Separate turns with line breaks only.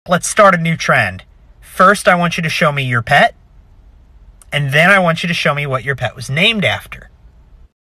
Let's start a new trend. First, I want you to show me your pet, and then I want you to show me what your pet was named after.